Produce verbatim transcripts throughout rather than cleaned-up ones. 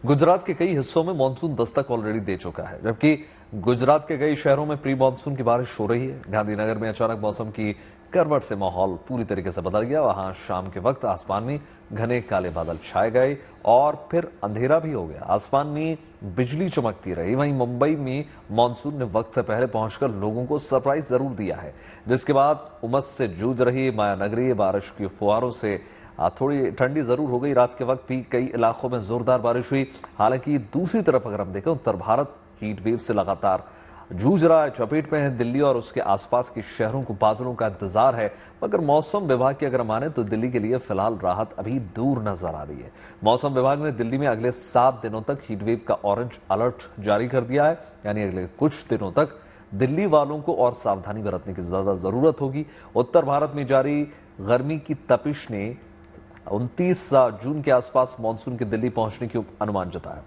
गुजरात के कई हिस्सों में मानसून दस्तक ऑलरेडी दे चुका है, जबकि गुजरात के कई शहरों में प्री मानसून की बारिश हो रही है। गांधीनगर में अचानक मौसम की करवट से माहौल पूरी तरीके से बदल गया। वहां शाम के वक्त आसमान में घने काले बादल छाए गए और फिर अंधेरा भी हो गया। आसमान में बिजली चमकती रही। वहीं मुंबई में मानसून ने वक्त से पहले पहुंचकर लोगों को सरप्राइज जरूर दिया है, जिसके बाद उमस से जूझ रही मायानगरी बारिश की फुहारों से थोड़ी ठंडी जरूर हो गई। रात के वक्त भी कई इलाकों में जोरदार बारिश हुई। हालांकि दूसरी तरफ अगर हम देखें, उत्तर भारत हीट वेव से लगातार जूझ रहा है, चपेट में है। दिल्ली और उसके आसपास के शहरों को बादलों का इंतजार है, मगर मौसम विभाग की अगर माने तो दिल्ली के लिए फिलहाल राहत अभी दूर नजर आ रही है। मौसम विभाग ने दिल्ली में अगले सात दिनों तक हीट वेव का ऑरेंज अलर्ट जारी कर दिया है, यानी अगले कुछ दिनों तक दिल्ली वालों को और सावधानी बरतने की ज्यादा जरूरत होगी। उत्तर भारत में जारी गर्मी की तपिश ने उनतीस जून के आसपास मानसून के दिल्ली पहुंचने की अनुमान जताया।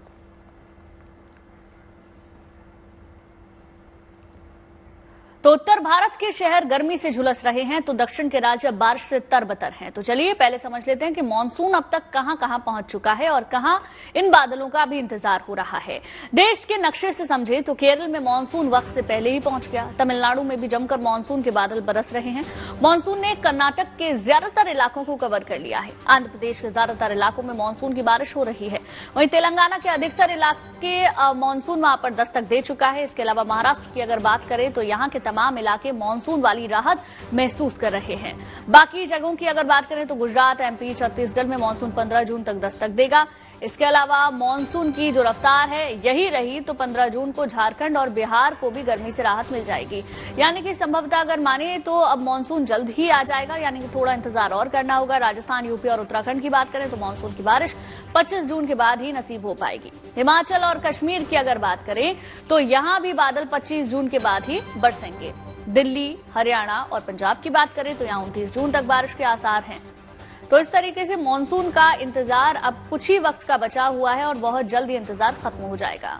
तो उत्तर भारत के शहर गर्मी से झुलस रहे हैं, तो दक्षिण के राज्य बारिश से तरबतर हैं। तो चलिए पहले समझ लेते हैं कि मानसून अब तक कहां कहां पहुंच चुका है और कहां इन बादलों का भी इंतजार हो रहा है। देश के नक्शे से समझे तो केरल में मानसून वक्त से पहले ही पहुंच गया। तमिलनाडु में भी जमकर मानसून के बादल बरस रहे हैं। मानसून ने कर्नाटक के ज्यादातर इलाकों को कवर कर लिया है। आंध्र प्रदेश के ज्यादातर इलाकों में मानसून की बारिश हो रही है। वहीं तेलंगाना के अधिकतर इलाके मानसून वहां पर दस्तक दे चुका है। इसके अलावा महाराष्ट्र की अगर बात करें तो यहाँ के तमाम इलाके मानसून वाली राहत महसूस कर रहे हैं। बाकी जगहों की अगर बात करें तो गुजरात, एमपी, छत्तीसगढ़ में मानसून पंद्रह जून तक दस्तक देगा। इसके अलावा मानसून की जो रफ्तार है यही रही तो पंद्रह जून को झारखंड और बिहार को भी गर्मी से राहत मिल जाएगी। यानी कि संभवतः अगर माने तो अब मानसून जल्द ही आ जाएगा, यानी कि थोड़ा इंतजार और करना होगा। राजस्थान, यूपी और उत्तराखंड की बात करें तो मानसून की बारिश पच्चीस जून के बाद ही नसीब हो पाएगी। हिमाचल और कश्मीर की अगर बात करें तो यहां भी बादल पच्चीस जून के बाद ही बरसेंगे। दिल्ली, हरियाणा और पंजाब की बात करें तो यहां उनतीस जून तक बारिश के आसार हैं। तो इस तरीके से मानसून का इंतजार अब कुछ ही वक्त का बचा हुआ है और बहुत जल्द ये इंतजार खत्म हो जाएगा।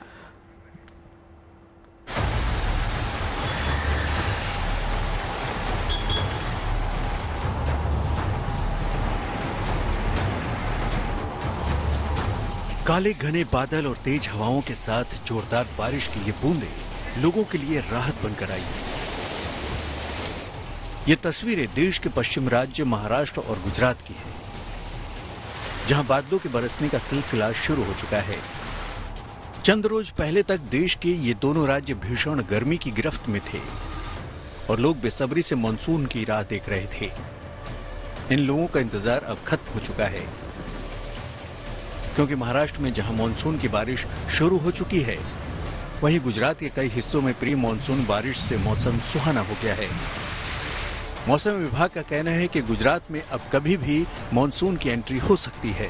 काले घने बादल और तेज हवाओं के साथ जोरदार बारिश की ये बूंदें लोगों के लिए राहत बनकर आई। ये तस्वीरें देश के पश्चिम राज्य महाराष्ट्र और गुजरात की है, जहां बादलों के बरसने का सिलसिला शुरू हो चुका है। चंद रोज पहले तक देश के ये दोनों राज्य भीषण गर्मी की गिरफ्त में थे और लोग बेसब्री से मानसून की राह देख रहे थे। इन लोगों का इंतजार अब खत्म हो चुका है, क्योंकि महाराष्ट्र में जहां मानसून की बारिश शुरू हो चुकी है, वहीं गुजरात के कई हिस्सों में प्री मानसून बारिश से मौसम सुहाना हो गया है। मौसम विभाग का कहना है कि गुजरात में अब कभी भी मानसून की एंट्री हो सकती है।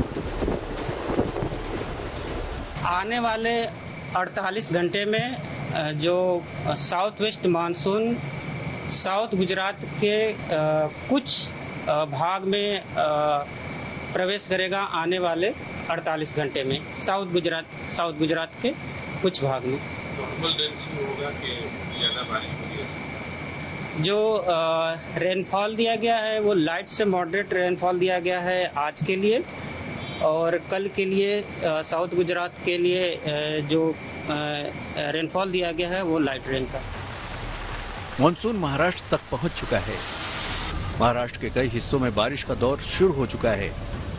आने वाले अड़तालीस घंटे में जो south west monsoon south Gujarat के कुछ भाग में प्रवेश करेगा। आने वाले अड़तालीस घंटे में साउथ गुजरात साउथ गुजरात के कुछ भाग में होगा कि ज्यादा बारिश होगी। जो रेनफॉल दिया गया है वो लाइट से मॉडरेट रेनफॉल दिया गया है आज के लिए, और कल के लिए साउथ गुजरात के लिए जो रेनफॉल दिया गया है वो लाइट रेन का। मानसून महाराष्ट्र तक पहुंच चुका है। महाराष्ट्र के कई हिस्सों में बारिश का दौर शुरू हो चुका है।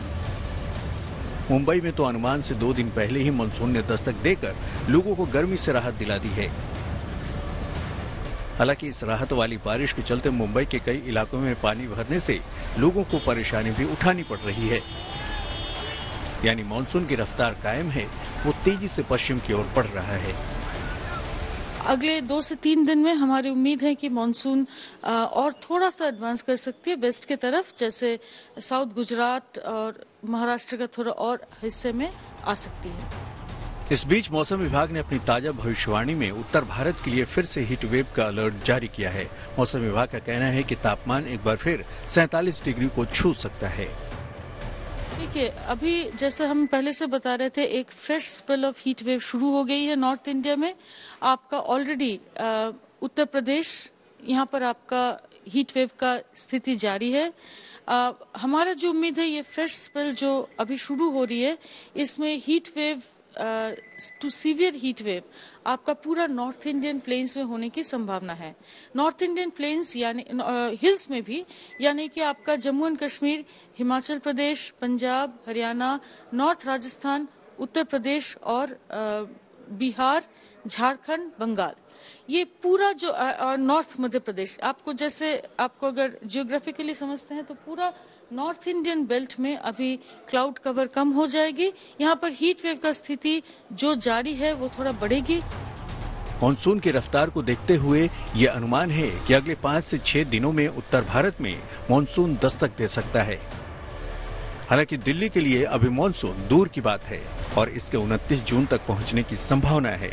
मुंबई में तो अनुमान से दो दिन पहले ही मानसून ने दस्तक देकर लोगों को गर्मी से राहत दिला दी है। हालांकि इस राहत वाली बारिश के चलते मुंबई के कई इलाकों में पानी भरने से लोगों को परेशानी भी उठानी पड़ रही है। यानी मानसून की रफ्तार कायम है, वो तेजी से पश्चिम की ओर बढ़ रहा है। अगले दो से तीन दिन में हमारी उम्मीद है कि मानसून और थोड़ा सा एडवांस कर सकती है वेस्ट की तरफ, जैसे साउथ गुजरात और महाराष्ट्र का थोड़ा और हिस्से में आ सकती है। इस बीच मौसम विभाग ने अपनी ताजा भविष्यवाणी में उत्तर भारत के लिए फिर से हीट वेव का अलर्ट जारी किया है। मौसम विभाग का कहना है कि तापमान एक बार फिर सैंतालीस डिग्री को छू सकता है। देखिए, अभी जैसे हम पहले से बता रहे थे, एक fresh spell of heat wave शुरू हो गई है नॉर्थ इंडिया में। आपका ऑलरेडी उत्तर प्रदेश, यहाँ पर आपका हीट वेव का स्थिति जारी है। आ, हमारा जो उम्मीद है ये फ्रेश स्पेल जो अभी शुरू हो रही है इसमें heat wave to severe heat wave आपका पूरा नॉर्थ इंडियन प्लेन्स में होने की संभावना है। नॉर्थ इंडियन प्लेन्स यानी हिल्स में भी, यानी कि आपका जम्मू एंड कश्मीर, हिमाचल प्रदेश, पंजाब, हरियाणा, नॉर्थ राजस्थान, उत्तर प्रदेश और आ, बिहार, झारखंड, बंगाल, ये पूरा जो नॉर्थ मध्य प्रदेश, आपको जैसे आपको अगर जियोग्राफिकली समझते हैं तो पूरा नॉर्थ इंडियन बेल्ट में अभी क्लाउड कवर कम हो जाएगी। यहाँ पर हीट वेव का स्थिति जो जारी है वो थोड़ा बढ़ेगी। मानसून की रफ्तार को देखते हुए ये अनुमान है कि अगले पाँच से छह दिनों में उत्तर भारत में मानसून दस्तक दे सकता है। हालांकि दिल्ली के लिए अभी मानसून दूर की बात है और इसके उनतीस जून तक पहुंचने की संभावना है।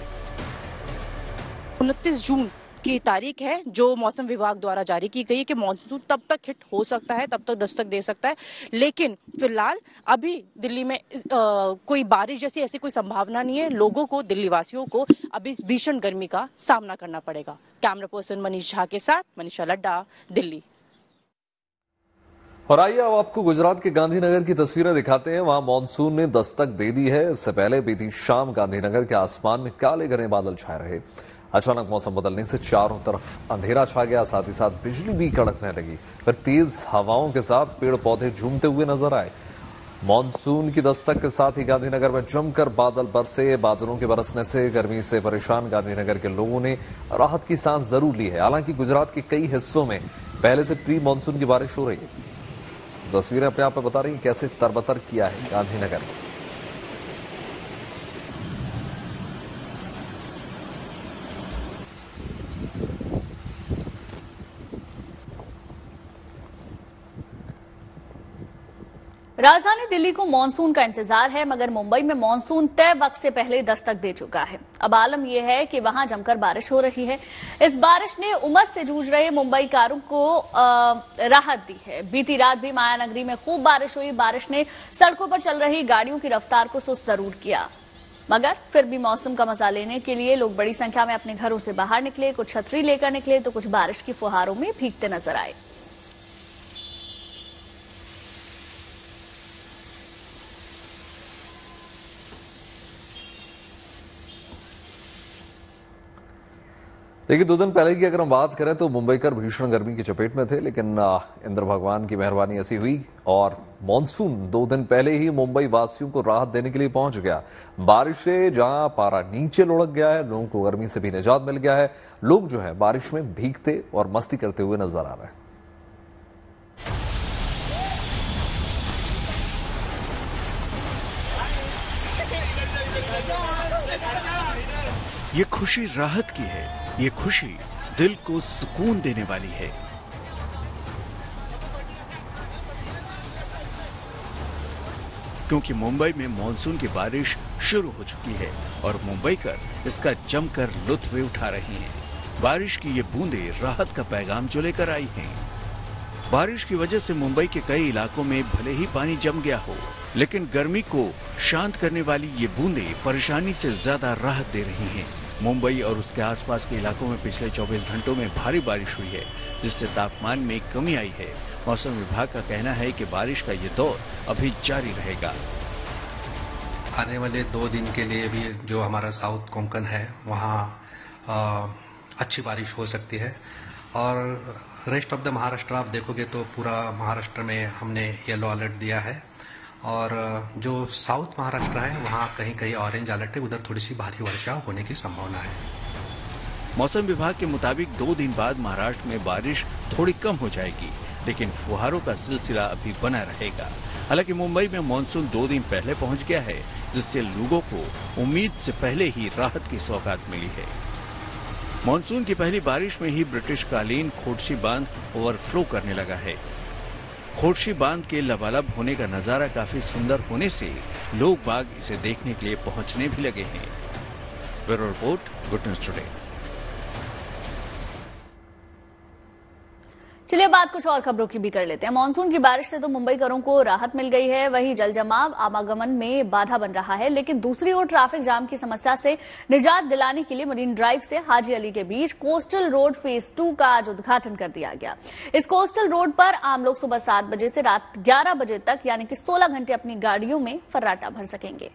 उनतीस जून की तारीख है जो मौसम विभाग द्वारा जारी की गई है कि मानसून तब तक हिट हो सकता है, तब तक दस्तक दे सकता है। लेकिन फिलहाल अभी दिल्ली में आ, कोई बारिश जैसी ऐसी कोई संभावना नहीं है। लोगों को, दिल्ली वासियों को अभी इस भीषण गर्मी का सामना करना पड़ेगा। कैमरा पर्सन मनीष झा के साथ मनीषा लड्डा, दिल्ली। और आइए अब आपको गुजरात के गांधीनगर की तस्वीरें दिखाते हैं। वहां मानसून ने दस्तक दे दी है। इससे पहले बीती शाम गांधीनगर के आसमान में काले घने बादल छाए रहे। अचानक मौसम बदलने से चारों तरफ अंधेरा छा गया, साथ ही साथ बिजली भी कड़कने लगी। फिर तेज हवाओं के साथ पेड़ पौधे झूमते हुए नजर आए। मानसून की दस्तक के साथ ही गांधीनगर में जमकर बादल बरसे। बादलों के बरसने से गर्मी से परेशान गांधीनगर के लोगों ने राहत की सांस जरूर ली है। हालांकि गुजरात के कई हिस्सों में पहले से प्री मानसून की बारिश हो रही है। तस्वीरें अपने आप में बता रही हैं कैसे तरबतर किया है गांधीनगर। राजधानी दिल्ली को मानसून का इंतजार है, मगर मुंबई में मानसून तय वक्त से पहले दस्तक दे चुका है। अब आलम यह है कि वहां जमकर बारिश हो रही है। इस बारिश ने उमस से जूझ रहे मुंबईकारों को आ, राहत दी है। बीती रात भी मायानगरी में खूब बारिश हुई। बारिश ने सड़कों पर चल रही गाड़ियों की रफ्तार को सुस्त जरूर किया, मगर फिर भी मौसम का मजा लेने के लिए लोग बड़ी संख्या में अपने घरों से बाहर निकले। कुछ छतरी लेकर निकले तो कुछ बारिश की फुहारों में भीगते नजर आए। देखिए, दो दिन पहले की अगर हम बात करें तो मुंबईकर भीषण गर्मी की चपेट में थे, लेकिन इंद्र भगवान की मेहरबानी ऐसी हुई और मॉनसून दो दिन पहले ही मुंबई वासियों को राहत देने के लिए पहुंच गया। बारिश से जहां पारा नीचे लुढ़क गया है, लोगों को गर्मी से भी निजात मिल गया है। लोग जो है बारिश में भीगते और मस्ती करते हुए नजर आ रहे हैं। ये खुशी राहत की है। ये खुशी दिल को सुकून देने वाली है। क्योंकि मुंबई में मानसून की बारिश शुरू हो चुकी है और मुंबईकर इसका जमकर लुत्फ उठा रहे हैं। बारिश की ये बूंदें राहत का पैगाम जो लेकर आई हैं। बारिश की वजह से मुंबई के कई इलाकों में भले ही पानी जम गया हो, लेकिन गर्मी को शांत करने वाली ये बूंदें परेशानी से ज्यादा राहत दे रही हैं। मुंबई और उसके आसपास के इलाकों में पिछले चौबीस घंटों में भारी बारिश हुई है, जिससे तापमान में कमी आई है। मौसम विभाग का कहना है कि बारिश का ये दौर अभी जारी रहेगा। आने वाले दो दिन के लिए भी जो हमारा साउथ कोंकण है वहाँ अच्छी बारिश हो सकती है और रेस्ट ऑफ द महाराष्ट्र आप देखोगे तो पूरा महाराष्ट्र में हमने येलो अलर्ट दिया है और जो साउथ महाराष्ट्र है वहाँ कहीं कहीं ऑरेंज अलर्ट है, उधर थोड़ी सी भारी वर्षा होने की संभावना है। मौसम विभाग के मुताबिक दो दिन बाद महाराष्ट्र में बारिश थोड़ी कम हो जाएगी, लेकिन फुहारों का सिलसिला अभी बना रहेगा। हालांकि मुंबई में मानसून दो दिन पहले पहुंच गया है, जिससे लोगों को उम्मीद से पहले ही राहत की सौगात मिली है। मानसून की पहली बारिश में ही ब्रिटिशकालीन खोडशी बांध ओवरफ्लो करने लगा है। खोडशी बांध के लबालब होने का नजारा काफी सुंदर होने से लोग बाग इसे देखने के लिए पहुंचने भी लगे हैं। Bureau report, good news today. चलिए बात कुछ और खबरों की भी कर लेते हैं। मानसून की बारिश से तो मुंबईकरों को राहत मिल गई है, वहीं जल जमाव आवागमन में बाधा बन रहा है, लेकिन दूसरी ओर ट्रैफिक जाम की समस्या से निजात दिलाने के लिए मरीन ड्राइव से हाजी अली के बीच कोस्टल रोड फेज टू का आज उद्घाटन कर दिया गया। इस कोस्टल रोड पर आम लोग सुबह सात बजे से रात ग्यारह बजे तक यानी कि सोलह घंटे अपनी गाड़ियों में फर्राटा भर सकेंगे।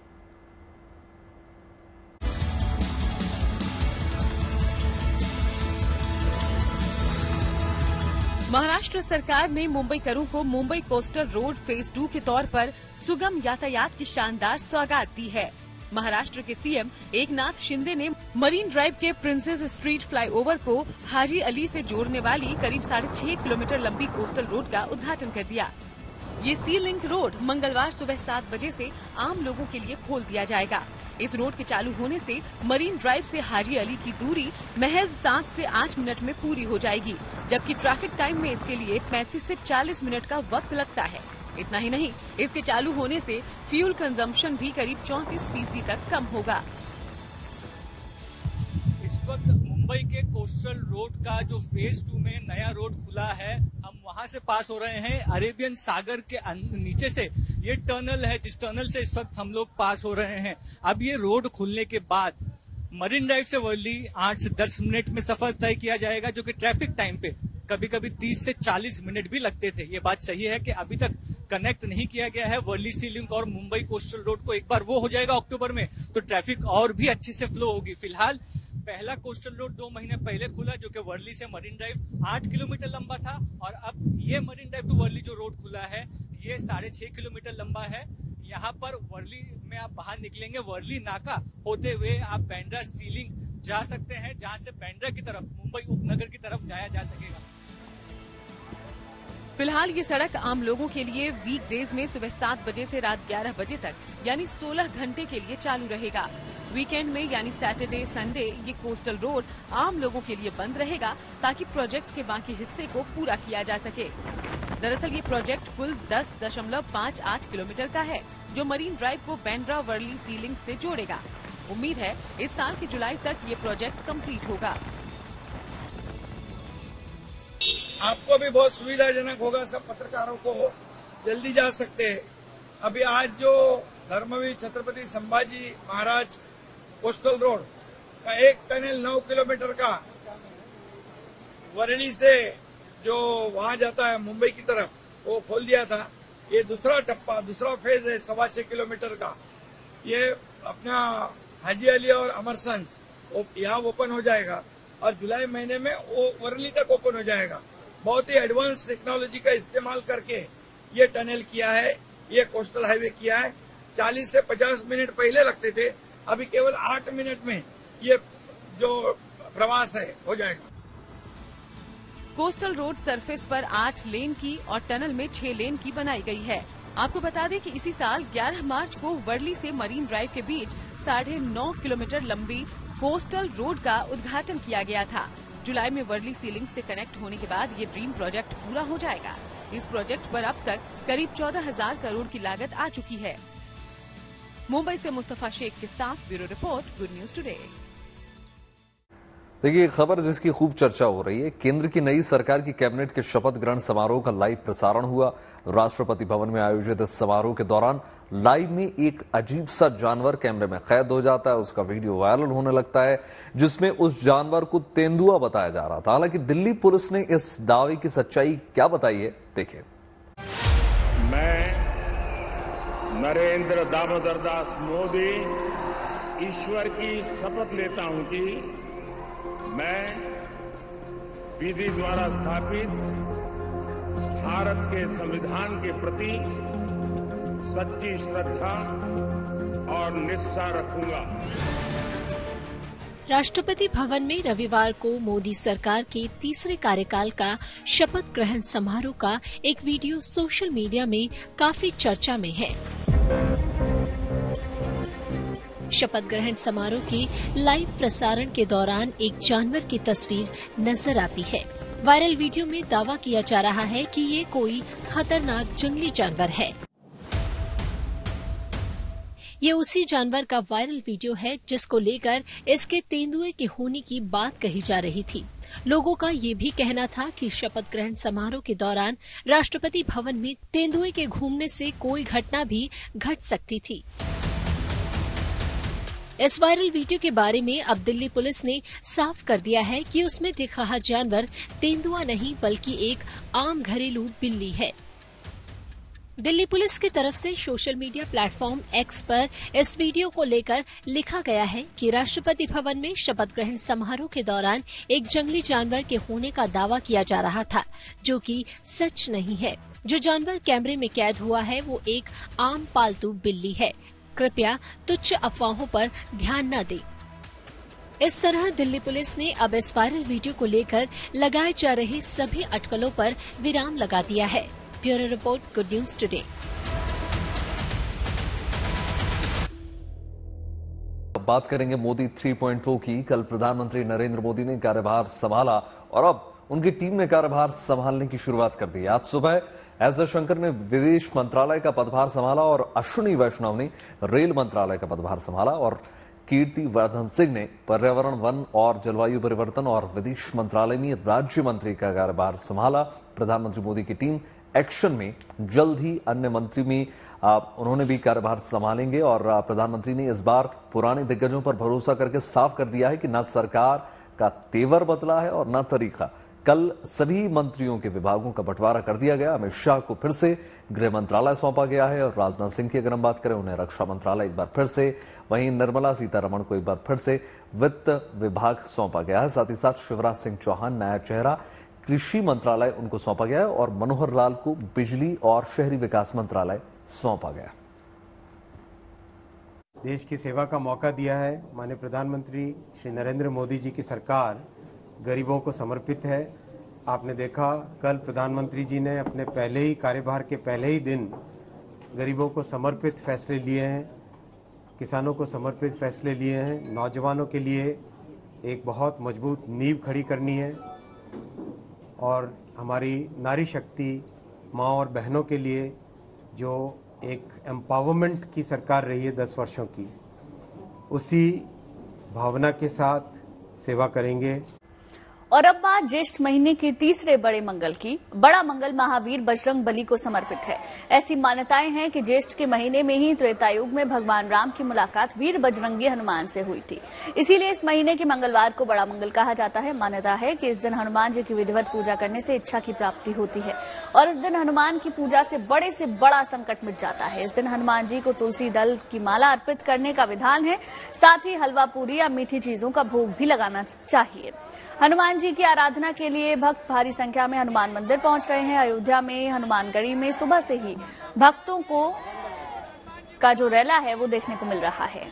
महाराष्ट्र सरकार ने मुंबईकरों को Mumbai coastal road phase two के तौर पर सुगम यातायात की शानदार सौगात दी है। महाराष्ट्र के सीएम एकनाथ शिंदे ने मरीन ड्राइव के प्रिंसेस स्ट्रीट फ्लाईओवर को हाजी अली से जोड़ने वाली करीब साढ़े छह किलोमीटर लंबी कोस्टल रोड का उद्घाटन कर दिया। ये सी लिंक रोड मंगलवार सुबह सात बजे से आम लोगों के लिए खोल दिया जाएगा। इस रोड के चालू होने से मरीन ड्राइव से हाजी अली की दूरी महज सात से आठ मिनट में पूरी हो जाएगी, जबकि ट्रैफिक टाइम में इसके लिए पैंतीस से चालीस मिनट का वक्त लगता है। इतना ही नहीं, इसके चालू होने से फ्यूल कंजम्पशन भी करीब चौंतीस फीसदी तक कम होगा। इस वक्त मुंबई के कोस्टल रोड का जो फेज टू में नया रोड खुला है, हम वहां से पास हो रहे हैं। अरेबियन सागर के नीचे से ये टनल है, जिस टनल से इस वक्त हम लोग पास हो रहे हैं। अब ये रोड खुलने के बाद मरीन ड्राइव से वर्ली आठ से दस मिनट में सफर तय किया जाएगा, जो कि ट्रैफिक टाइम पे कभी कभी तीस से चालीस मिनट भी लगते थे। ये बात सही है कि अभी तक कनेक्ट नहीं किया गया है वर्ली सी लिंक और मुंबई कोस्टल रोड को। एक बार वो हो जाएगा अक्टूबर में तो ट्रैफिक और भी अच्छे से फ्लो होगी। फिलहाल पहला कोस्टल रोड दो महीने पहले खुला, जो कि वर्ली से मरीन ड्राइव आठ किलोमीटर लंबा था, और अब ये मरीन ड्राइव टू वर्ली जो रोड खुला है ये साढ़े छह किलोमीटर लंबा है। यहाँ पर वर्ली में आप बाहर निकलेंगे, वर्ली नाका होते हुए आप बांद्रा सीलिंग जा सकते हैं, जहाँ से बांद्रा की तरफ मुंबई उपनगर की तरफ जाया जा सकेगा। फिलहाल ये सड़क आम लोगों के लिए वीकडेज में सुबह सात बजे से रात ग्यारह बजे तक यानी सोलह घंटे के लिए चालू रहेगा। वीकेंड में यानी सैटरडे संडे ये कोस्टल रोड आम लोगों के लिए बंद रहेगा, ताकि प्रोजेक्ट के बाकी हिस्से को पूरा किया जा सके। दरअसल ये प्रोजेक्ट कुल दस दशमलव पाँच आठ किलोमीटर का है, जो मरीन ड्राइव को बांद्रा वर्ली सी लिंक से जोड़ेगा। उम्मीद है इस साल की जुलाई तक ये प्रोजेक्ट कंप्लीट होगा। आपको भी बहुत सुविधाजनक होगा, सब पत्रकारों को जल्दी जा सकते हैं। अभी आज जो धर्मवीर छत्रपति संभाजी महाराज कोस्टल रोड का एक टनल नौ किलोमीटर का वर्ली से जो वहां जाता है मुंबई की तरफ, वो खोल दिया था। ये दूसरा टप्पा, दूसरा फेज है सवा छह किलोमीटर का। ये अपना हाजी अली और अमरसंस यहाँ ओपन हो जाएगा, और जुलाई महीने में वो वर्ली तक ओपन हो जाएगा। बहुत ही एडवांस टेक्नोलॉजी का इस्तेमाल करके ये टनल किया है, ये कोस्टल हाईवे किया है। चालीस से पचास मिनट पहले लगते थे, अभी केवल आठ मिनट में ये जो प्रवास है हो जाएगा। कोस्टल रोड सरफेस पर आठ लेन की और टनल में छह लेन की बनाई गई है। आपको बता दें कि इसी साल ग्यारह मार्च को वर्ली से मरीन ड्राइव के बीच साढ़े नौ किलोमीटर लंबी कोस्टल रोड का उद्घाटन किया गया था। जुलाई में वर्ली सी लिंक से कनेक्ट होने के बाद ये ड्रीम प्रोजेक्ट पूरा हो जाएगा। इस प्रोजेक्ट पर अब तक करीब चौदह हजार करोड़ की लागत आ चुकी है। मुंबई से मुस्तफा शेख के साथ bureau report, good news today. देखिए खबर जिसकी खूब चर्चा हो रही है, केंद्र की नई सरकार की कैबिनेट के शपथ ग्रहण समारोह का लाइव प्रसारण हुआ। राष्ट्रपति भवन में आयोजित इस समारोह के दौरान लाइव में एक अजीब सा जानवर कैमरे में कैद हो जाता है। उसका वीडियो वायरल होने लगता है, जिसमें उस जानवर को तेंदुआ बताया जा रहा था। हालांकि दिल्ली पुलिस ने इस दावे की सच्चाई क्या बताई है, देखिए। मैं नरेंद्र दामोदर दास मोदी ईश्वर की शपथ लेता हूं कि मैं विधि द्वारा स्थापित भारत के संविधान के प्रति सच्ची श्रद्धा और निष्ठा रखूंगा। राष्ट्रपति भवन में रविवार को मोदी सरकार के तीसरे कार्यकाल का शपथ ग्रहण समारोह का एक वीडियो सोशल मीडिया में काफी चर्चा में है। शपथ ग्रहण समारोह के लाइव प्रसारण के दौरान एक जानवर की तस्वीर नजर आती है। वायरल वीडियो में दावा किया जा रहा है कि ये कोई खतरनाक जंगली जानवर है। ये उसी जानवर का वायरल वीडियो है जिसको लेकर इसके तेंदुए के होने की बात कही जा रही थी। लोगों का ये भी कहना था कि शपथ ग्रहण समारोह के दौरान राष्ट्रपति भवन में तेंदुए के घूमने से कोई घटना भी घट सकती थी। इस वायरल वीडियो के बारे में अब दिल्ली पुलिस ने साफ कर दिया है कि उसमें दिख रहा जानवर तेंदुआ नहीं बल्कि एक आम घरेलू बिल्ली है। दिल्ली पुलिस की तरफ से सोशल मीडिया प्लेटफॉर्म एक्स पर इस वीडियो को लेकर लिखा गया है कि राष्ट्रपति भवन में शपथ ग्रहण समारोह के दौरान एक जंगली जानवर के होने का दावा किया जा रहा था, जो कि सच नहीं है। जो जानवर कैमरे में कैद हुआ है वो एक आम पालतू बिल्ली है। कृपया तुच्छ अफवाहों पर ध्यान न दें। इस तरह दिल्ली पुलिस ने अब इस वायरल वीडियो को लेकर लगाए जा रहे सभी अटकलों पर विराम लगा दिया है। Bureau report, good news today. अब बात करेंगे मोदी थ्री पॉइंट ओ की। कल प्रधानमंत्री नरेंद्र मोदी ने कार्यभार संभाला और अब उनकी टीम ने कार्यभार संभालने की शुरुआत कर दी। आज सुबह एस जयशंकर ने विदेश मंत्रालय का पदभार संभाला और अश्विनी वैष्णव ने रेल मंत्रालय का पदभार संभाला और कीर्ति वर्धन सिंह ने पर्यावरण, वन और जलवायु परिवर्तन और विदेश मंत्रालय में राज्य मंत्री का कार्यभार संभाला। प्रधानमंत्री मोदी की टीम एक्शन में जल्द ही अन्य मंत्री में आ, उन्होंने भी कार्यभार संभालेंगे और आ, प्रधानमंत्री ने इस बार पुराने दिग्गजों पर भरोसा करके साफ कर दिया है कि न सरकार का तेवर बदला है और न तरीका। कल सभी मंत्रियों के विभागों का बंटवारा कर दिया गया। अमित शाह को फिर से गृह मंत्रालय सौंपा गया है और राजनाथ सिंह की अगर हम बात करें उन्हें रक्षा मंत्रालय एक बार फिर से, वहीं निर्मला सीतारमण को एक बार फिर से वित्त विभाग सौंपा गया है। साथ ही साथ शिवराज सिंह चौहान नया चेहरा, कृषि मंत्रालय उनको सौंपा गया है और मनोहर लाल को बिजली और शहरी विकास मंत्रालय सौंपा गया। देश की सेवा का मौका दिया है। माननीय प्रधानमंत्री श्री नरेंद्र मोदी जी की सरकार गरीबों को समर्पित है। आपने देखा कल प्रधानमंत्री जी ने अपने पहले ही कार्यभार के पहले ही दिन गरीबों को समर्पित फैसले लिए हैं, किसानों को समर्पित फैसले लिए हैं, नौजवानों के लिए एक बहुत मजबूत नींव खड़ी करनी है और हमारी नारी शक्ति माँ और बहनों के लिए जो एक एम्पावरमेंट की सरकार रही है दस वर्षों की, उसी भावना के साथ सेवा करेंगे। और अब बात ज्येष्ठ महीने के तीसरे बड़े मंगल की। बड़ा मंगल महावीर बजरंग बली को समर्पित है। ऐसी मान्यताएं हैं कि ज्येष्ठ के महीने में ही त्रेतायुग में भगवान राम की मुलाकात वीर बजरंगी हनुमान से हुई थी, इसीलिए इस महीने के मंगलवार को बड़ा मंगल कहा जाता है। मान्यता है कि इस दिन हनुमान जी की विधिवत पूजा करने से इच्छा की प्राप्ति होती है और इस दिन हनुमान की पूजा से बड़े से बड़ा संकट मिट जाता है। इस दिन हनुमान जी को तुलसी दल की माला अर्पित करने का विधान है। साथ ही हलवा पूरी या मीठी चीजों का भोग भी लगाना चाहिए। हनुमान जी की आराधना के लिए भक्त भारी संख्या में हनुमान मंदिर पहुंच रहे हैं। अयोध्या में हनुमानगढ़ी में सुबह से ही भक्तों को का जो रैला है वो देखने को मिल रहा है।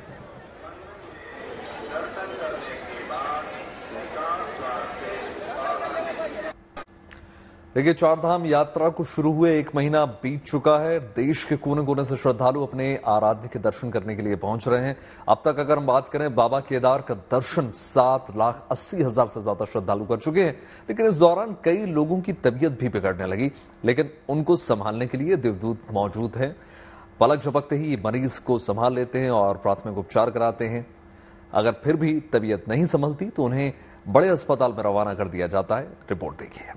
देखिए, चारधाम यात्रा को शुरू हुए एक महीना बीत चुका है। देश के कोने कोने से श्रद्धालु अपने आराध्य के दर्शन करने के लिए पहुंच रहे हैं। अब तक अगर हम बात करें, बाबा केदार का दर्शन सात लाख अस्सी हजार से ज्यादा श्रद्धालु कर चुके हैं। लेकिन इस दौरान कई लोगों की तबीयत भी बिगड़ने लगी, लेकिन उनको संभालने के लिए देवदूत मौजूद हैं। पलक झपकते ही मरीज को संभाल लेते हैं और प्राथमिक उपचार कराते हैं। अगर फिर भी तबीयत नहीं संभलती तो उन्हें बड़े अस्पताल में रवाना कर दिया जाता है। रिपोर्ट देखिए।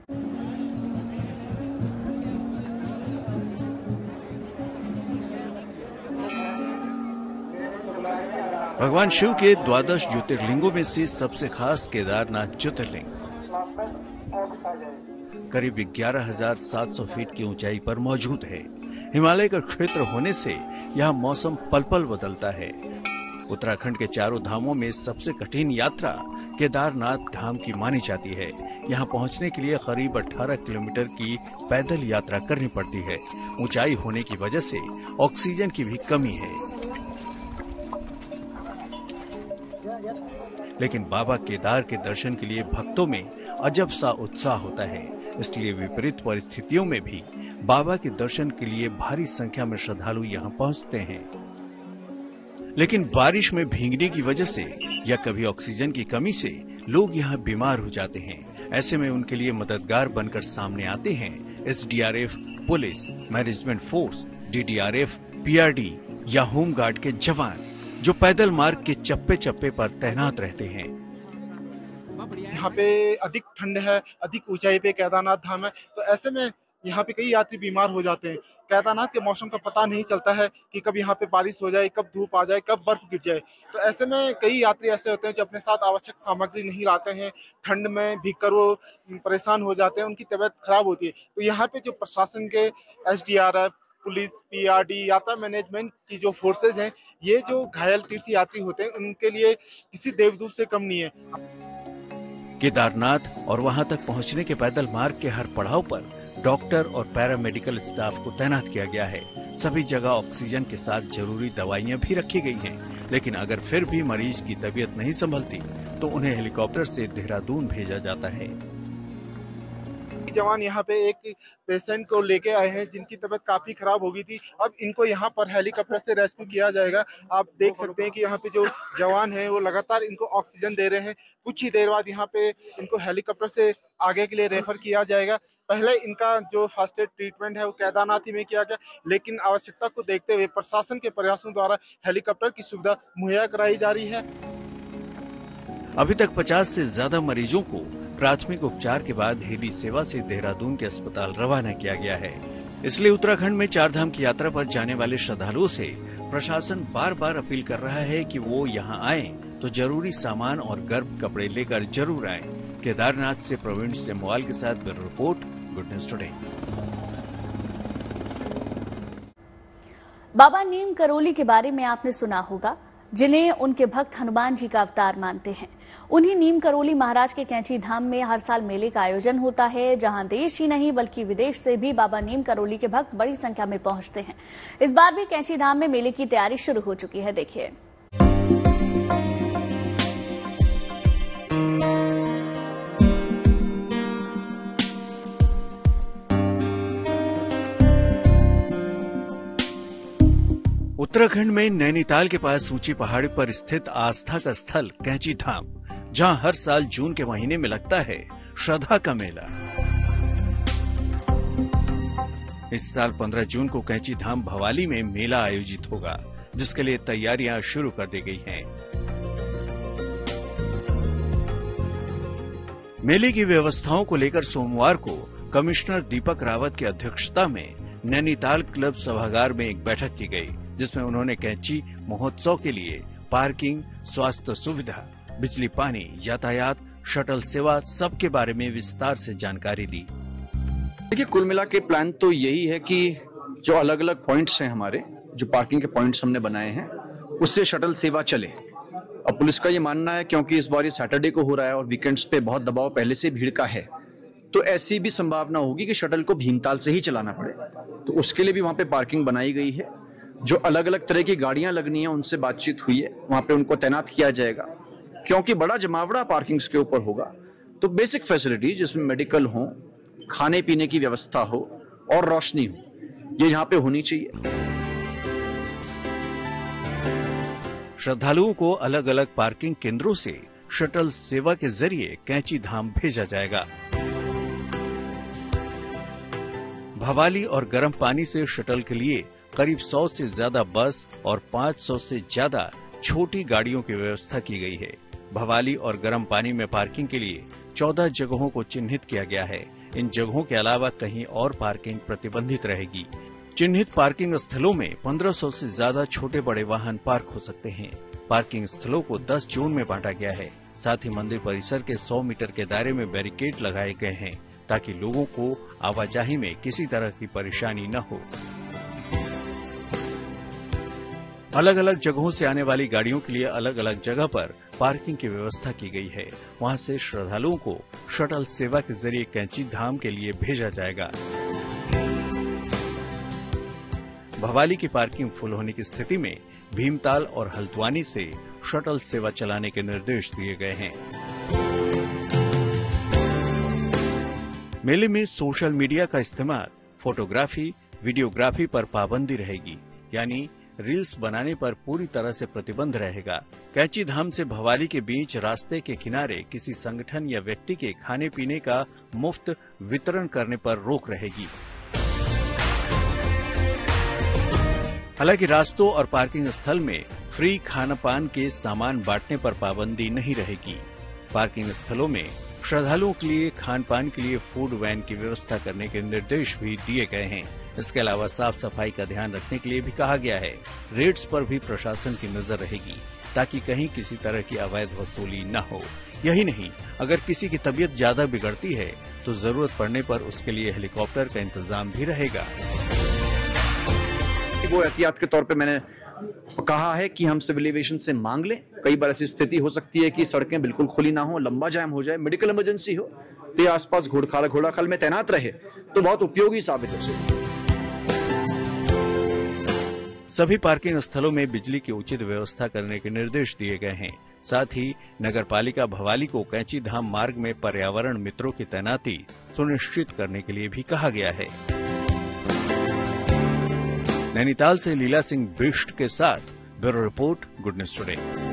भगवान शिव के द्वादश ज्योतिर्लिंगों में से सबसे खास केदारनाथ ज्योतिर्लिंग करीब ग्यारह हजार सात सौ फीट की ऊंचाई पर मौजूद है। हिमालय का क्षेत्र होने से यहाँ मौसम पल पल बदलता है। उत्तराखंड के चारों धामों में सबसे कठिन यात्रा केदारनाथ धाम की मानी जाती है। यहाँ पहुँचने के लिए करीब अठारह किलोमीटर की पैदल यात्रा करनी पड़ती है। ऊंचाई होने की वजह से ऑक्सीजन की भी कमी है। लेकिन बाबा केदार के दर्शन के लिए भक्तों में अजब सा उत्साह होता है। इसलिए विपरीत परिस्थितियों में भी बाबा के दर्शन के लिए भारी संख्या में श्रद्धालु यहाँ पहुँचते हैं। लेकिन बारिश में भीगने की वजह से या कभी ऑक्सीजन की कमी से लोग यहाँ बीमार हो जाते हैं। ऐसे में उनके लिए मददगार बनकर सामने आते हैं S D R F, police, management force, D D R F, P R D या होमगार्ड के जवान, जो पैदल मार्ग के चप्पे चप्पे पर तैनात रहते हैं। यहाँ पे अधिक ठंड है, अधिक ऊंचाई पे केदारनाथ धाम है, तो ऐसे में यहाँ पे कई यात्री बीमार हो जाते हैं। केदारनाथ के मौसम का पता नहीं चलता है कि कब यहाँ पे बारिश हो जाए, कब धूप आ जाए, कब बर्फ गिर जाए। तो ऐसे में कई यात्री ऐसे होते हैं जो अपने साथ आवश्यक सामग्री नहीं लाते हैं, ठंड में भीगकर वो परेशान हो जाते हैं, उनकी तबीयत खराब होती है। तो यहाँ पे जो प्रशासन के S D R F, police, P R D, यात्रा मैनेजमेंट की जो फोर्सेज हैं, ये जो घायल तीर्थ यात्री होते हैं उनके लिए किसी देवदूत से कम नहीं है। केदारनाथ और वहां तक पहुंचने के पैदल मार्ग के हर पड़ाव पर डॉक्टर और पैरामेडिकल स्टाफ को तैनात किया गया है। सभी जगह ऑक्सीजन के साथ जरूरी दवाइयां भी रखी गई हैं। लेकिन अगर फिर भी मरीज की तबीयत नहीं संभलती तो उन्हें हेलीकॉप्टर से देहरादून भेजा जाता है। जवान यहाँ पे एक पेशेंट को लेके आए हैं जिनकी तबीयत काफी खराब हो गई थी। अब इनको यहाँ पर हेलीकॉप्टर से रेस्क्यू किया जाएगा। आप देख सकते हैं कि यहाँ पे जो जवान हैं वो लगातार इनको ऑक्सीजन दे रहे हैं। कुछ ही देर बाद यहाँ पे इनको हेलीकॉप्टर से आगे के लिए रेफर किया जाएगा। पहले इनका जो फर्स्ट एड ट्रीटमेंट है वो केदारनाथ ही में किया गया, लेकिन आवश्यकता को देखते हुए प्रशासन के प्रयासों द्वारा हेलीकॉप्टर की सुविधा मुहैया कराई जा रही है। अभी तक पचास से ज्यादा मरीजों को प्राथमिक उपचार के बाद हेली सेवा से देहरादून के अस्पताल रवाना किया गया है। इसलिए उत्तराखंड में चारधाम की यात्रा पर जाने वाले श्रद्धालुओं से प्रशासन बार बार अपील कर रहा है कि वो यहाँ आएं तो जरूरी सामान और गर्म कपड़े लेकर जरूर आएं। केदारनाथ से प्रवीण सेमवाल के साथ bureau report, good news today. Baba Neem Karoli के बारे में आपने सुना होगा, जिन्हें उनके भक्त हनुमान जी का अवतार मानते हैं। उन्हीं नीम करोली महाराज के कैंची धाम में हर साल मेले का आयोजन होता है, जहां देश ही नहीं बल्कि विदेश से भी बाबा नीम करोली के भक्त बड़ी संख्या में पहुंचते हैं। इस बार भी कैंची धाम में मेले की तैयारी शुरू हो चुकी है। देखिए, उत्तराखंड में नैनीताल के पास ऊंची पहाड़ी पर स्थित आस्था का स्थल कैंची धाम, जहां हर साल जून के महीने में लगता है श्रद्धा का मेला। इस साल पंद्रह जून को कैंची धाम भवाली में मेला आयोजित होगा, जिसके लिए तैयारियां शुरू कर दी गई हैं। मेले की व्यवस्थाओं को लेकर सोमवार को कमिश्नर दीपक रावत की अध्यक्षता में नैनीताल क्लब सभागार में एक बैठक की गई, जिसमें उन्होंने कैंची महोत्सव के लिए पार्किंग, स्वास्थ्य सुविधा, बिजली पानी, यातायात, शटल सेवा सबके बारे में विस्तार से जानकारी ली। देखिए, कुल मिला के प्लान तो यही है कि जो अलग अलग पॉइंट्स हैं हमारे, जो पार्किंग के पॉइंट्स हमने बनाए हैं, उससे शटल सेवा चले। अब पुलिस का ये मानना है क्योंकि इस बार ये सैटरडे को हो रहा है और वीकेंड्स पे बहुत दबाव पहले से भीड़ का है, तो ऐसी भी संभावना होगी कि शटल को भीमताल से ही चलाना पड़े। तो उसके लिए भी वहां पे पार्किंग बनाई गई है। जो अलग अलग तरह की गाड़ियां लगनी है उनसे बातचीत हुई है, वहां पे उनको तैनात किया जाएगा, क्योंकि बड़ा जमावड़ा पार्किंग्स के ऊपर होगा। तो बेसिक फैसिलिटी जिसमें मेडिकल हो, खाने पीने की व्यवस्था हो और रोशनी हो, ये यहाँ पे होनी चाहिए। श्रद्धालुओं को अलग अलग पार्किंग केंद्रों से शटल सेवा के जरिए कैंची धाम भेजा जाएगा। भवाली और गर्म पानी से शटल के लिए करीब सौ से ज्यादा बस और पाँच सौ से ज्यादा छोटी गाड़ियों की व्यवस्था की गई है। भवाली और गर्म पानी में पार्किंग के लिए चौदह जगहों को चिन्हित किया गया है। इन जगहों के अलावा कहीं और पार्किंग प्रतिबंधित रहेगी। चिन्हित पार्किंग स्थलों में पंद्रह सौ से ज्यादा छोटे बड़े वाहन पार्क हो सकते हैं। पार्किंग स्थलों को दस जोन में बांटा गया है। साथ ही मंदिर परिसर के सौ मीटर के दायरे में बैरिकेड लगाए गए हैं, ताकि लोगों को आवाजाही में किसी तरह की परेशानी न हो। अलग अलग जगहों से आने वाली गाड़ियों के लिए अलग अलग जगह पर पार्किंग की व्यवस्था की गई है। वहां से श्रद्धालुओं को शटल सेवा के जरिए कैंची धाम के लिए भेजा जाएगा। भवाली की पार्किंग फुल होने की स्थिति में भीमताल और हल्द्वानी से शटल सेवा चलाने के निर्देश दिए गए हैं। मेले में सोशल मीडिया का इस्तेमाल, फोटोग्राफी, वीडियोग्राफी पर पाबंदी रहेगी, यानी रील्स बनाने पर पूरी तरह से प्रतिबंध रहेगा। कैंची धाम से भवाली के बीच रास्ते के किनारे किसी संगठन या व्यक्ति के खाने पीने का मुफ्त वितरण करने पर रोक रहेगी। हालांकि रास्तों और पार्किंग स्थल में फ्री खान पान के सामान बांटने पर पाबंदी नहीं रहेगी। पार्किंग स्थलों में श्रद्धालुओं के लिए खान पान के लिए फूड वैन की व्यवस्था करने के निर्देश भी दिए गए हैं। इसके अलावा साफ सफाई का ध्यान रखने के लिए भी कहा गया है। रेट्स पर भी प्रशासन की नजर रहेगी ताकि कहीं किसी तरह की अवैध वसूली न हो। यही नहीं, अगर किसी की तबीयत ज्यादा बिगड़ती है तो जरूरत पड़ने पर उसके लिए हेलीकॉप्टर का इंतजाम भी रहेगा। वो एहतियात के तौर पे मैंने कहा है कि हम सिविल एविएशन से मांग लें। कई बार ऐसी स्थिति हो सकती है कि सड़कें बिल्कुल खुली ना हो, लंबा जाम हो जाए, मेडिकल इमरजेंसी हो, तो ये आसपास घोड़खाल घोड़ाखाल में तैनात रहे तो बहुत उपयोगी साबित हो सकती है। सभी पार्किंग स्थलों में बिजली की उचित व्यवस्था करने के निर्देश दिए गए हैं। साथ ही नगरपालिका भवाली को कैंची धाम मार्ग में पर्यावरण मित्रों की तैनाती सुनिश्चित करने के लिए भी कहा गया है। नैनीताल से लीला सिंह बिष्ट के साथ bureau report, good news today.